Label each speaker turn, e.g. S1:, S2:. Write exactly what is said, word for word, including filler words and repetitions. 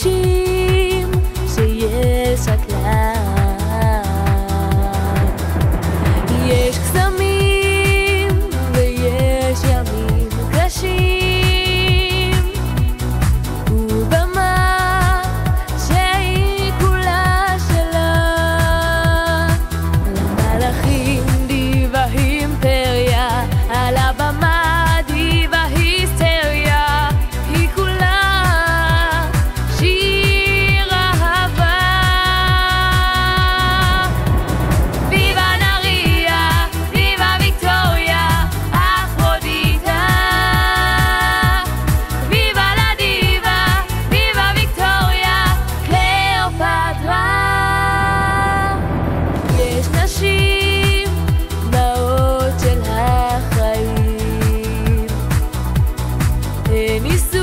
S1: מרגישים שיש שקלן. יש קסמים ויש ימים קשים, ובמה שהיא כולה שלה. למלאכים דיבה אימפריה, על הבמה דיבה היסטריה, היא כולה שיר אהבה. ויבה נריה, ויבה ויקטוריה, אפרודיטה. ויבה לה דיבה, ויבה ויקטוריה, קליאופטרה. יש נשים נאות של החיים, הן ניסו